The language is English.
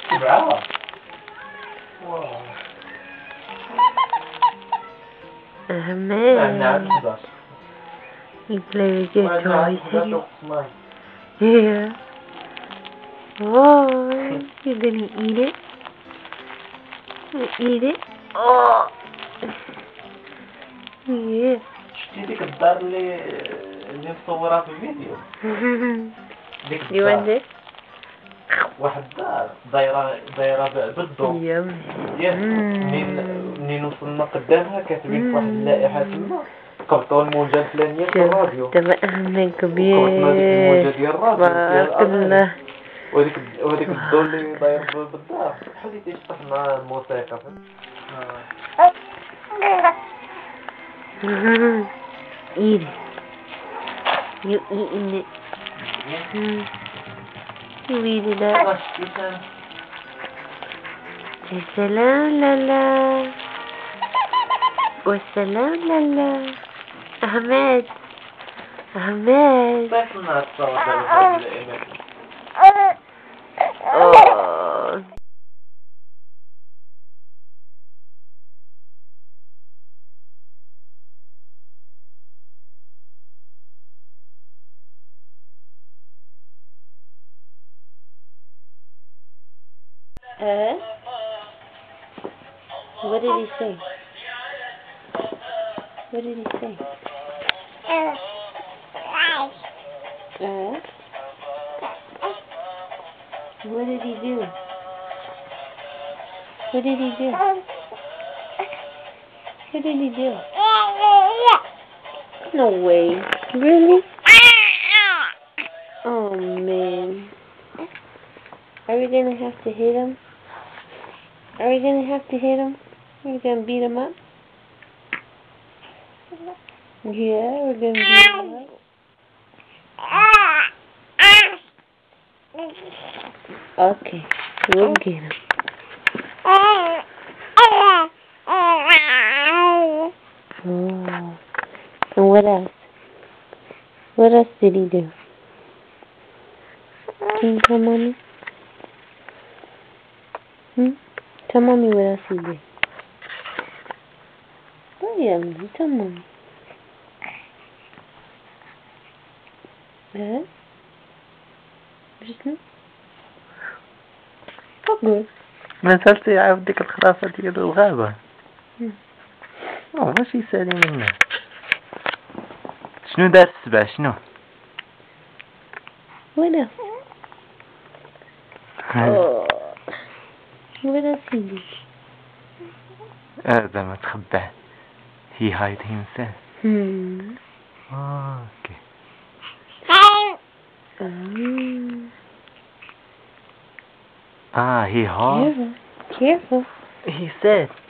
سبعة. واو. Ahmed. You play with your toys. Yeah. Oh, you're gonna eat it? Eat it? Oh. Yeah. شتي ديك الدار اللي مصورها في الفيديو؟ ديك You want this? واحد الدار دايرة بالضوء. ياك منين وصلنا قدامها كاتبين واحد اللائحة تما قبطوا الموجة الفلانية في الراديو. تبع أهمك كبير. قبطنا ديك الموجة ديال الراديو. بارك الله. وهذيك الضوء اللي داير بالدار حليت يشطح مع الموسيقى. Eat it. You eating it? You eat it up. Salam lala. Wassalam lala. Ahmed. Ahmed. Oh. What did he say? What did he say? What did he do? What did he do? What did he do? No way. Really? Oh man. Are we gonna have to hit him? Are we gonna have to hit him? Are we gonna beat him up? Yeah, we're gonna beat him up. Okay, we'll get him. Oh. And what else? What else did he do? Can you tell mommy? Tell mommy what else he did. Oh yeah, tell mommy. ما زلت يعاود ديك الخرافة ديال الغابة. ماشي سالي منه. شنو دار السبع شنو؟ What else? What else he did? هذا ما تخبع. He hide himself. Okay. He hide. Careful. He said